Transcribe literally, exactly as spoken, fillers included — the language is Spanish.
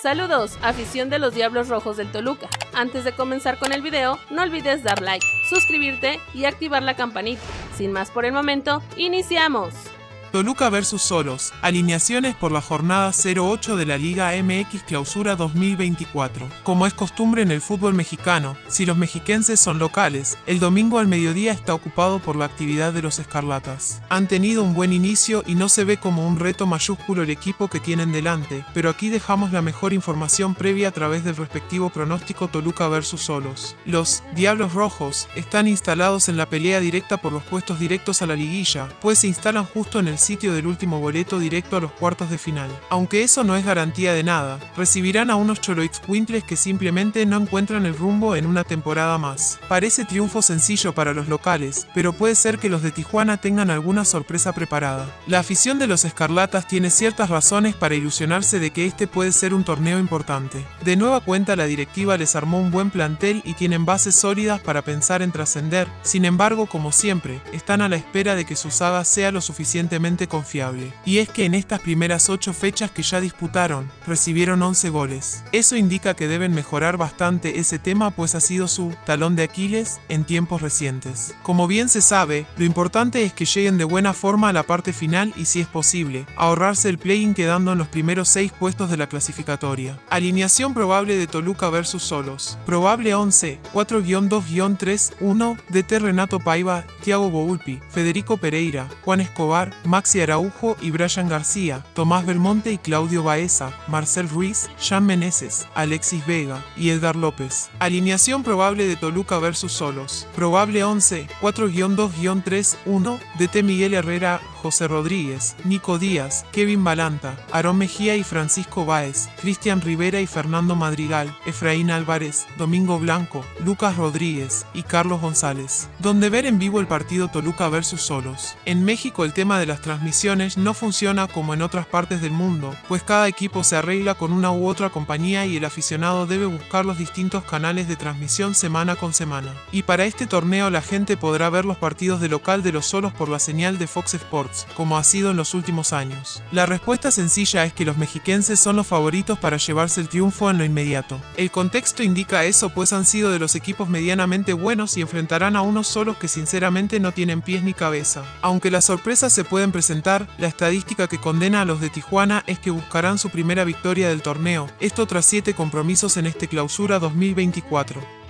Saludos, afición de los Diablos Rojos del Toluca. Antes de comenzar con el video, no olvides dar like, suscribirte y activar la campanita. Sin más por el momento, ¡iniciamos! Toluca versus Xolos, alineaciones por la jornada cero ocho de la Liga M X Clausura dos mil veinticuatro. Como es costumbre en el fútbol mexicano, si los mexiquenses son locales, el domingo al mediodía está ocupado por la actividad de los Escarlatas. Han tenido un buen inicio y no se ve como un reto mayúsculo el equipo que tienen delante, pero aquí dejamos la mejor información previa a través del respectivo pronóstico Toluca versus Xolos. Los Diablos Rojos están instalados en la pelea directa por los puestos directos a la liguilla, pues se instalan justo en el sitio del último boleto directo a los cuartos de final. Aunque eso no es garantía de nada, recibirán a unos Xoloitzcuintles que simplemente no encuentran el rumbo en una temporada más. Parece triunfo sencillo para los locales, pero puede ser que los de Tijuana tengan alguna sorpresa preparada. La afición de los Escarlatas tiene ciertas razones para ilusionarse de que este puede ser un torneo importante. De nueva cuenta la directiva les armó un buen plantel y tienen bases sólidas para pensar en trascender. Sin embargo, como siempre, están a la espera de que su saga sea lo suficientemente confiable. Y es que en estas primeras ocho fechas que ya disputaron, recibieron once goles. Eso indica que deben mejorar bastante ese tema, pues ha sido su talón de Aquiles en tiempos recientes. Como bien se sabe, lo importante es que lleguen de buena forma a la parte final y, si es posible, ahorrarse el play-in quedando en los primeros seis puestos de la clasificatoria. Alineación probable de Toluca versus Xolos. Probable once, cuatro guión dos guión tres uno, D T Renato Paiva, Thiago Volpi, Federico Pereira, Juan Escobar, Maxi Araujo y Brian García, Tomás Belmonte y Claudio Baeza, Marcel Ruiz, Jan Meneses, Alexis Vega y Edgar López. Alineación probable de Toluca versus Xolos. Probable once, cuatro guión dos guión tres uno, D T Miguel Herrera, José Rodríguez, Nico Díaz, Kevin Balanta, Aarón Mejía y Francisco Báez, Cristian Rivera y Fernando Madrigal, Efraín Álvarez, Domingo Blanco, Lucas Rodríguez y Carlos González. Donde ver en vivo el partido Toluca versus Xolos. En México el tema de las transmisiones no funciona como en otras partes del mundo, pues cada equipo se arregla con una u otra compañía y el aficionado debe buscar los distintos canales de transmisión semana con semana. Y para este torneo la gente podrá ver los partidos de local de los Xolos por la señal de Fox Sports, como ha sido en los últimos años. La respuesta sencilla es que los mexiquenses son los favoritos para llevarse el triunfo en lo inmediato. El contexto indica eso, pues han sido de los equipos medianamente buenos y enfrentarán a unos Xolos que sinceramente no tienen pies ni cabeza. Aunque las sorpresas se pueden presentar, la estadística que condena a los de Tijuana es que buscarán su primera victoria del torneo, esto tras siete compromisos en este Clausura dos mil veinticuatro.